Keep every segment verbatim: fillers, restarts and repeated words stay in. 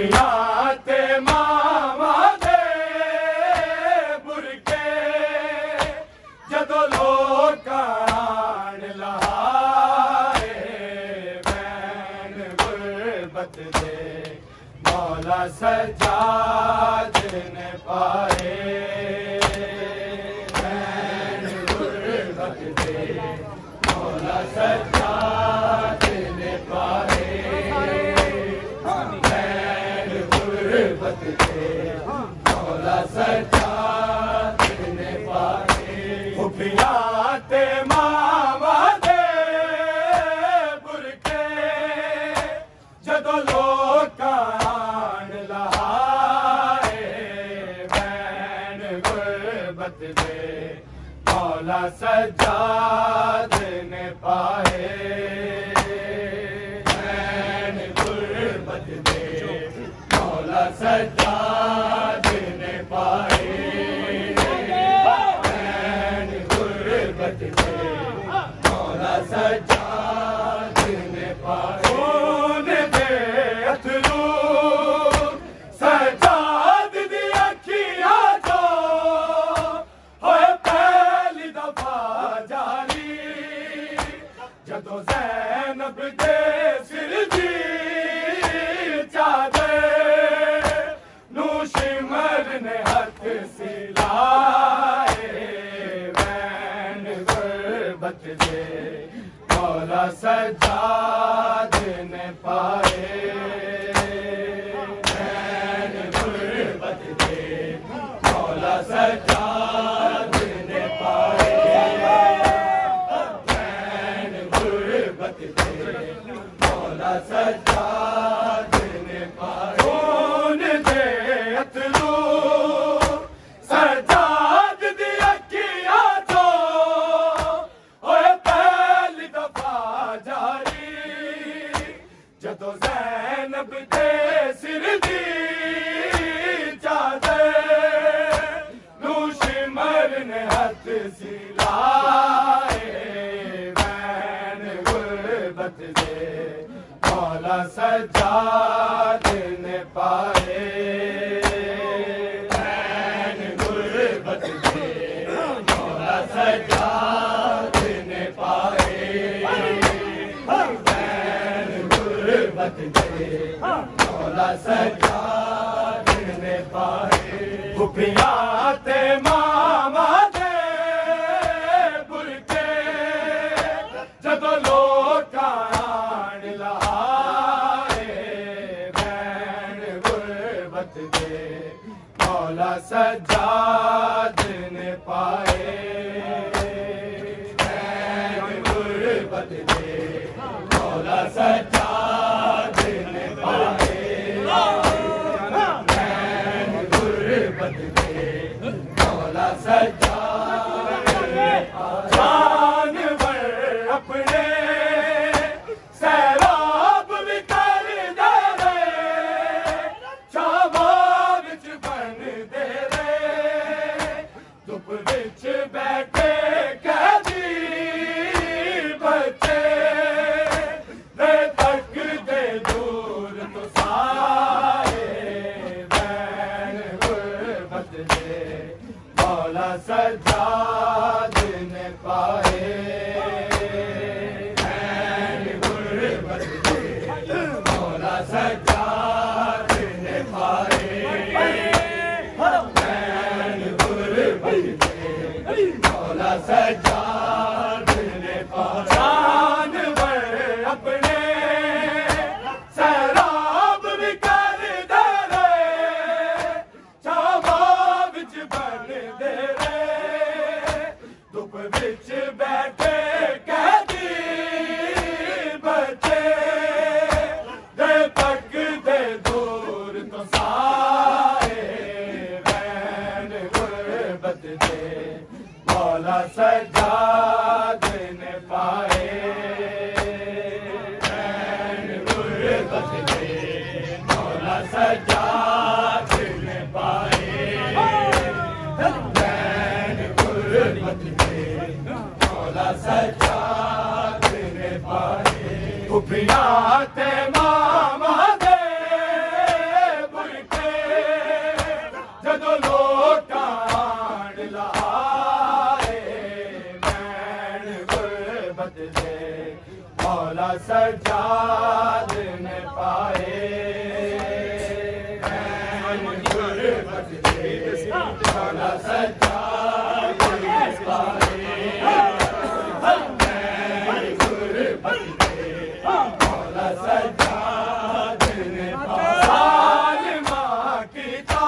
फुफियां ते मामा दे बुरके जदों लोकां आण लहाए बैन गुरबत दे मौला सज्जाद ने पाए बैन गुरबत दे मौला सज्जाद ने पाए बैन गुरबत दे मौला सज्जाद ने पाए फुफियां ते मामा दे बुरके जदों लोकां आण लहाए बैन गुरबत दे मौला सज्जाद ने पाए बैन गुरबत दे मौला सज्जाद ने पाए बैन गुरबत दे मौला सज्जाद ने पाए खून दे अथरू सज्जाद दी अखियां चो होए पहली दफा जारी जदों ज़ैनब दे सिर दी चादर नू शिमर ने हथ सिलाए बैन गुरबत दे मौला सज्जाद ने पाए बैन गुरबत दे मौला सज्जाद ने पाए बैन गुरबत दे मौला सज्जाद ने पाए खून दे अथरू सज्जाद दी अखियां चो होए पहली दफा जारी जदों ज़ैनब दे सिर दी चादर नू शिमर ने हथ सिलाए बैन गुरबत दे मौला सज्जाद ने पाए बैन गुरबत दे मौला सज्जाद ने पाए बैन गुरबत दे मौला सज्जाद ने पाए फुफियां ते मामा दे बुरके जदों लोकां आण लहाए बैन गुरबत दे मौला सज्जाद ने पाए बैन गुरबत दे मौला सज्जाद ने पाए बैन गुरबत दे मौला सज्जाद ने पाए जानवर अपने सैराब भी कर दे रे छावा विच बन दे रे धुप विच बैठे कैदी बच्चे वे तक दे दूर तो साए बैन गुरबत दे मौला सज्जाद ने पाए बैन गुरबत दे मौला सज्जाद ने पाए बैन गुरबत दे मौला सज्जाद ने पाए जानवर अपने सैराब भी कर दे रे छावा विच बन दे रे धुप विच बैठे कैदी बच्चे दे तक दे दूर तो साए बैन गुरबत दे मौला सज्जाद ने पाए बैन गुरबत दे मौला सज्जाद ने पाए बैन गुरबत दे मौला सज्जाद ने पाए फुफियां ते मामा दे सज्जाद ने पाए गुरबत दे मौला सज्जाद ने पाए गुरबत दे मौला सज्जाद ने पाए सालिमा की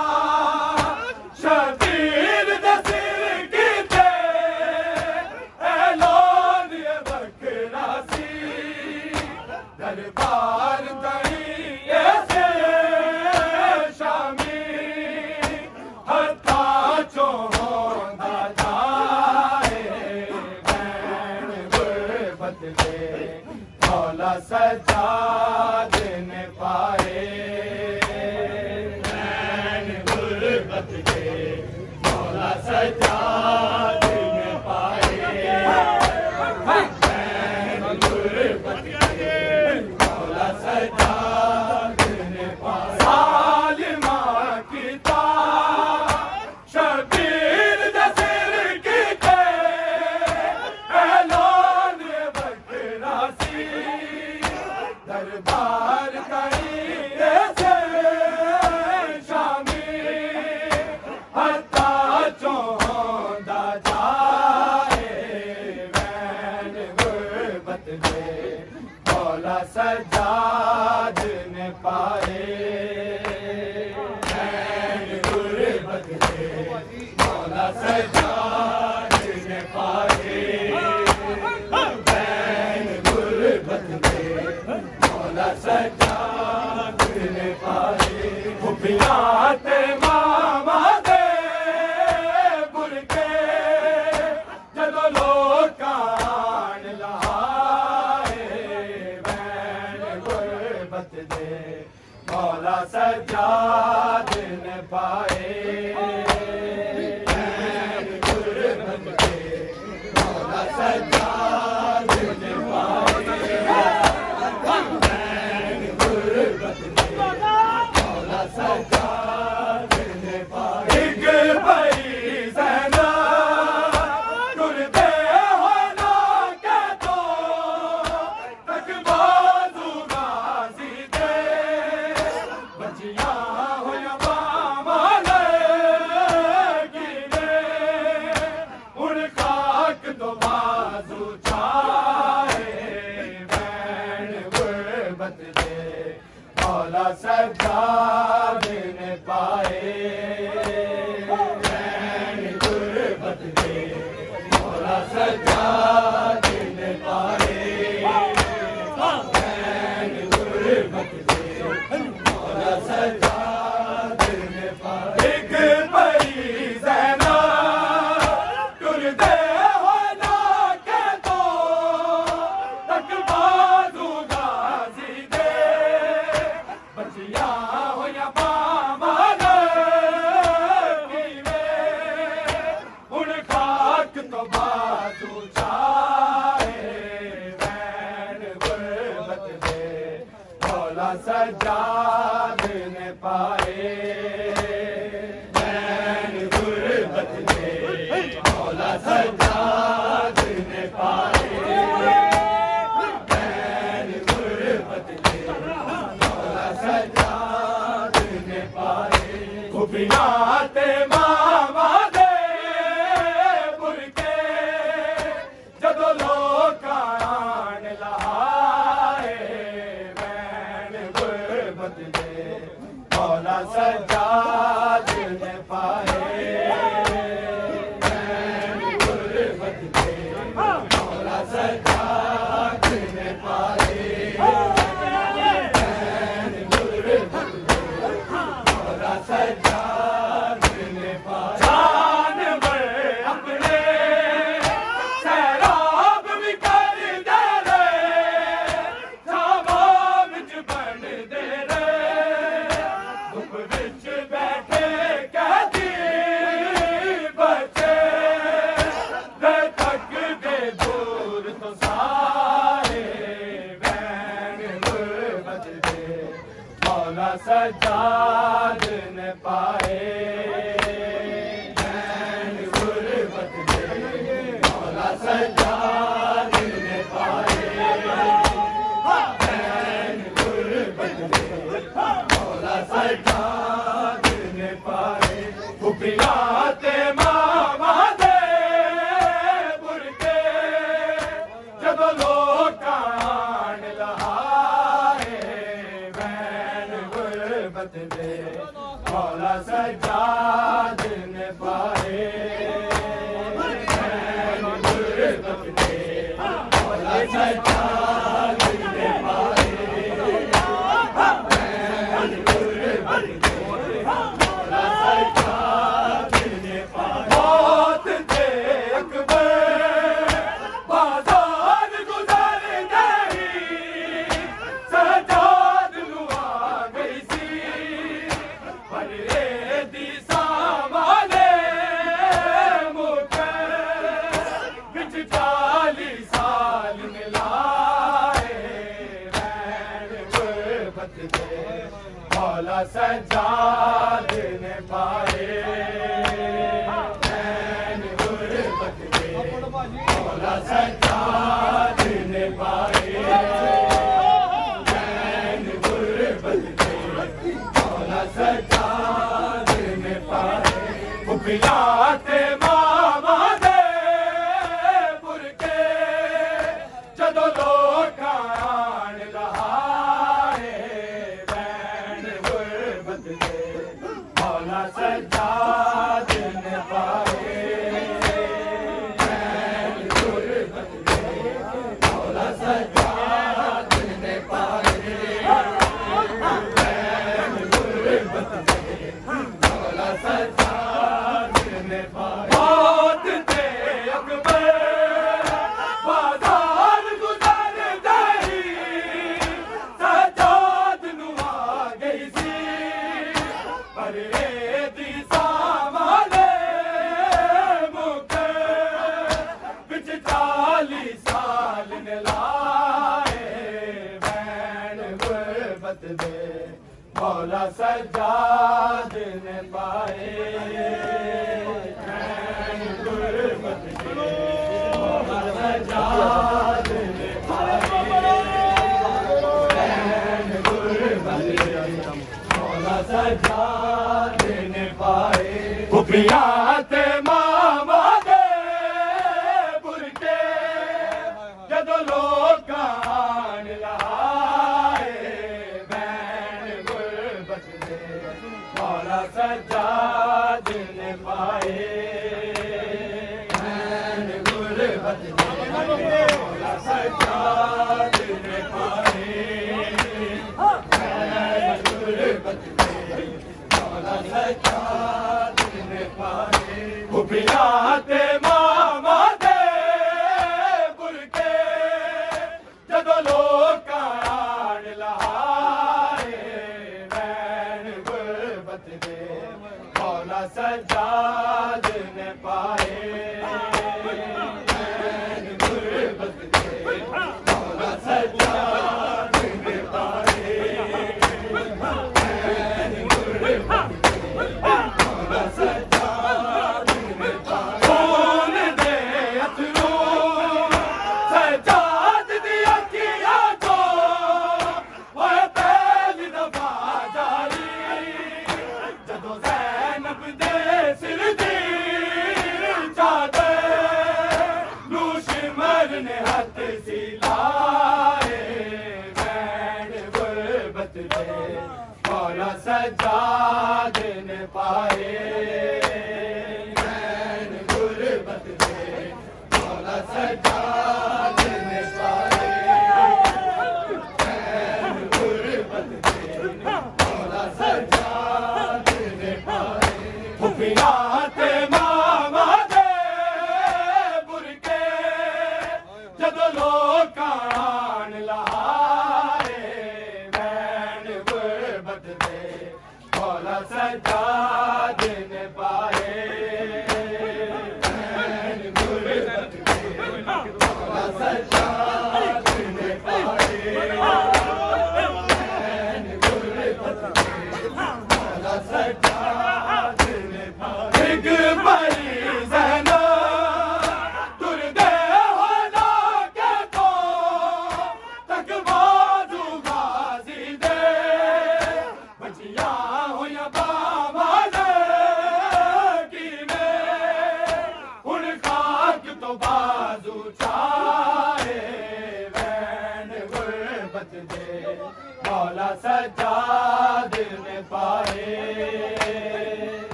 शबीर दसिर की थे ऐलान ये बकरा सी दरबार दई ऐसे शामी हत्ता चोंदा जाए बैन गुरबत दे मौला सज्जाद ने पाए बैन गुरबत दे मौला सज्जाद ने पाए बैन गुरबत दे मौला सज्जाद ने पाए सालिमा की शबीर दसिर की थे ऐलान बकरा सी दरबार कई ऐसे शामी हत्ता चोंदा जाए बैन गुरबत दे मौला सज्जाद ने पाए बैन गुरबत दे मौला सज्जाद ने पाए बैन गुरबत दे मौला सज्जाद ने पाए खुफिया ते मामा दे बुरके जदों लोग कान लहाए बैन गुरबत दे मौला सज्जाद ने पाए बैन गुरबत दे मौला सज्जाद ने पाए बैन गुरबत दे मौला सज्जाद ने पाए एक भाई ज़ैना टुरदे हो ना के तो तक बाजू गाजी दे बचियां होया बामा लगी ने उन खाक तो बाजू चाहे बैन गुरबत दे मौला सज्जाद ने पाए बैन गुरबत दे मौला सज्जाद ने पाए बैन गुरबत दे मौला सज्जाद ने पाए एक भाई ज़ैना टुरदे हो ना के तो तक बाजू गाजी दे बचिया होया बामा लगी वे उन खाक तो बाजू चाहे बैन गुरबत दे मौला सज्जाद ने पाए बैन गुरबत दे मौला सज्जाद ने पाए बैन गुरबत दे मौला सज्जाद ने पाए खुफिया ते मामा दे बुरके जदों लोग कान लहाए बैन गुरबत दे मौला सज्जाद ने पाए बैन गुरबत दे मौला सज्जाद ने पाए बैन गुरबत दे मौला सज्जाद ने पाए जानवर अपने सैराब भी कर दे रे छावा विच बन दे रे धुप विच बैठे कहती बचे रे तक दे दूर तो सारे बैन गुरबत दे मौला सज्जाद ने पाए बैन गुरबत दे मौला सज्जाद ने पाए ते मामा दे बुरके जदों लोग आण लहाए बैन गुरबत दे मौला सज्जाद ने पाए बैन गुरबत दे मौला सज्जाद ने पाए बैन गुरबत दे मौला सज्जाद ने पाए मौत दे अकबर बाजार गुजर गई सज्जाद नू आ गई सी पर ए दी सामाले मुके विच चाली साल मिलाए बैन गुरबत दे मौला सज्जाद ने पाए बैन गुरबत दे मौला सज्जाद ने पाए बैन गुरबत दे मौला सज्जाद ने पाए फुफिया ते मामा दे बुरके जदों लोग आण लहाए बैन गुरबत दे मौला सज्जाद ने पाए बैन गुरबत दे मौला सज्जाद ने पाए बैन गुरबत दे मौला सज्जाद ने पाए मौत दे अकबर बाजार गुजर गई सज्जाद नू आ गई सी पर ए दी सामाले मुके विच चाली साल ने लाए बैन गुरबत दे मौला सज्जाद ने पाए बैन गुरबत दे मौला सज्जाद ने पाए बैन गुरबत दे मौला सज्जाद ने पाए फुफिया ते मामा दे बुरके जदों लोग आण लहाए बैन गुरबत दे मौला सज्जाद ने पाए बैन गुरबत दे मौला सज्जाद ने पाए बैन गुरबत दे मौला सज्जाद ने पाए फुफिया ते मामा दे बुरके जदों लोग आण लहाए बैन गुरबत दे मौला सज्जाद ने पाए बैन गुरबत दे मौला सज्जाद ने पाए बैन गुरबत दे मौला सज्जाद ने पाए खून दे अथरू सज्जाद दी अखियां तो ओए पहली दफा जारी जदों ज़ैनब दे सिर दी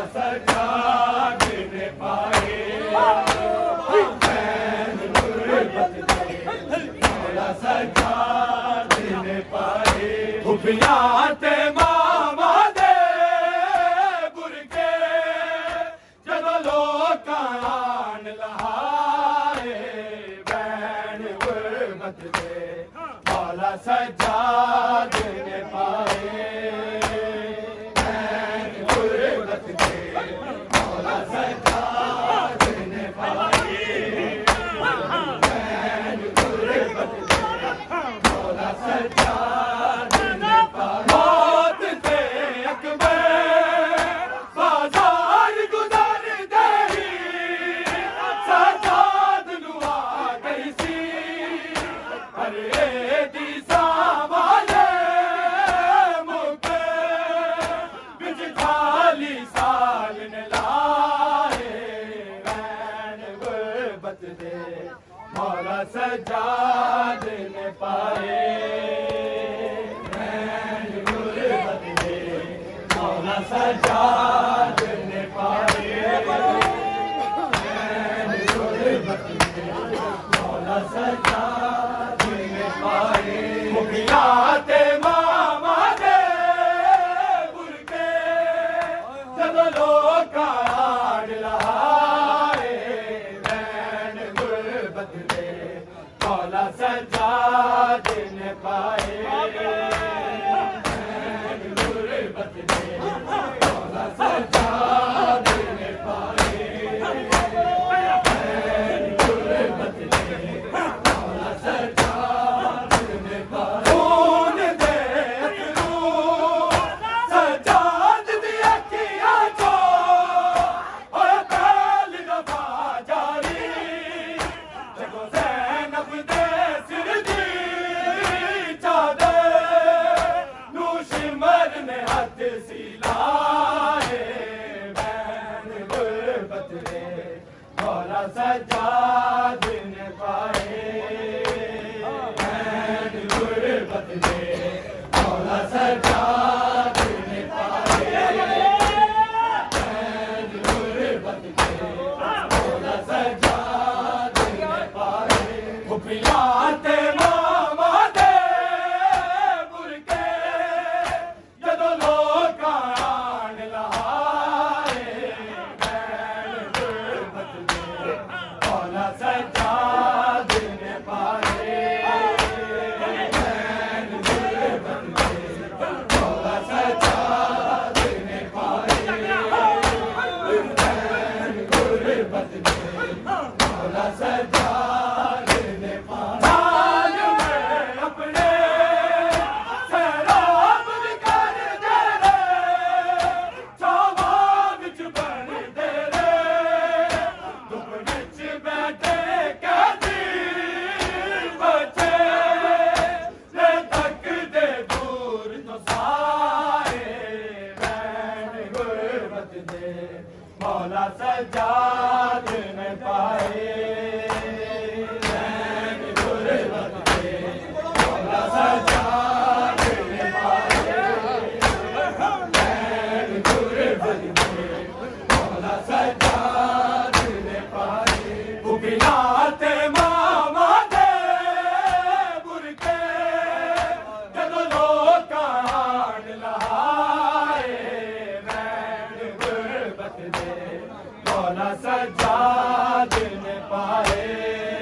सजाद ने पाए बैन गुरबत दे मौला सजाद ने पाए खुफिया ते मामा दे बुरके जदों लोग आन लहाए बैन गुरबत दे मौला सजाद ने पाए बैन गुरबत दे मौला सजाद ने पाए बैन गुरबत दे मौला सजाद ने पाए मौत से अकबर बाजार गुजर गई सजाद नु आ गई सी अरे दी सावाले मुके बिच खाली साल ने लाए बैन गुरबत दे मौला सजाद ने पाए बैन गुरबत दे मौला सजाद ने पाए बैन गुरबत दे मौला सजाद ने पाए खुफिया ते मामा दे बुरके जदों लोग आन लहाए बैन गुरबत दे मौला सजाद ने पाए बैन गुरबत दे मौला सजाद ने पाए बैन गुरबत दे मौला सजाद ने पाए खून दे अथरू सजाद दी अखियां चो ओए पहली दफा जारी जगो ज़ैनब दे सिर दी चादर नू शिमर ने हथ सी लाए बैन गुरबत दे मौला सजाद ने पाए बैन गुरबत दे मौला सजाद ने पाए बैन गुरबत दे मौला सजाद ने पाए खुफिया ते मामा दे बुरके जदों लोग आन लहाए बैन गुरबत दे मौला सजाद ने पाए बैन गुरबत दे मौला सजाद ने पाए बैन गुरबत दे मौला सजाद ने पाए जान में अपने सैराब कर दे रे छावा विच बन दे रे धुप विच बैठे कैदी बचे ले तक दे दूर तो साए बैन गुरबत दे मौला सजाद ने पाए बैन गुरबत दे मौला सजाद ने पाए बैन गुरबत दे मौला सजाद ने पाए खुफिया ते मामा दे बुरके जदों लोग आन लहाए बैन गुरबत दे मौला सजाद ने पाए